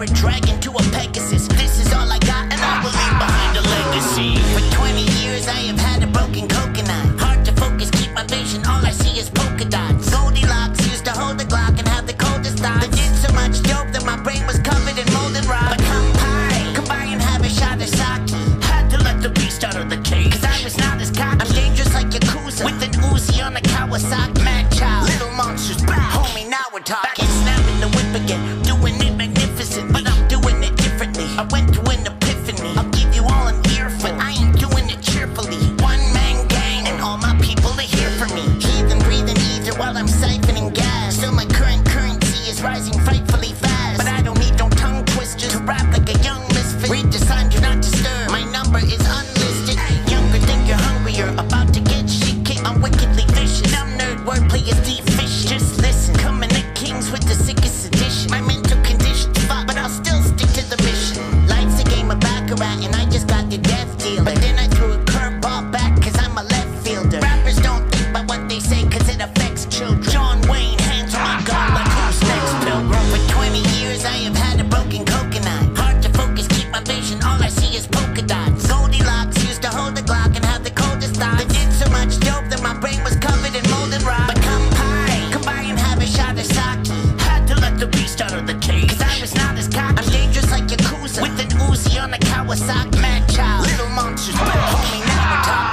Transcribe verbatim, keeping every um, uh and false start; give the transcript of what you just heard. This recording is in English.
a dragon to a Pegasus. This is all I got, and I will leave behind a legacy. For twenty years, I have had a broken coconut. Hard to focus, keep my vision, all I see is polka dots. Goldilocks used to hold the Glock and have the coldest thoughts. I did so much dope that my brain was covered in molded rock. But come pie, come by and have a shot of sake. Had to let the beast out of the cage, cause I was not as cocky. I'm dangerous like Yakuza, with an Uzi on a Kawasaki. Mad child, little monsters back. Homie, now we're talking. Back and snapping the whip again, doing it magnificent, but I'm doing it differently. I went through an epiphany. I'll give you all an earful, I ain't doing it cheerfully. One man gang, and all my people are here for me. Heathen breathing ether while I'm siphoning gas. Still my current currency is rising frightfully fast. But I don't need no tongue twisters to rap like a young misfit. Read the sign, do not disturb, my number is unlisted. Younger than you're hungrier, about to get shit kicked. I'm wickedly vicious, dumb nerd wordplay is deficient. Just listen, coming at kings with the sickest edition. My mental condition's fucked, but I'll still stick to the mission. Life's a game of baccarat, and I just got the death dealer. But then I threw a curveball back, cause I'm a left fielder. Rappers don't think about what they say, cause it affects children. John Wayne, hands on my gun like who's next, Pilgrim. For twenty years, I have had a broken coconut. Hard to focus, keep my vision, all I see is polka dots. Goldilocks used to hold the Glock and have the coldest thoughts. I did so much dope that my brain was covered in molded rock. But come pie, come by and have a shot of sake. Had to let the beast out of the cage, cause I was not as cocky. I'm dangerous like Yakuza, with an Uzi on a Kawasaki. Mad child, little monsters, but homie, now we're talking.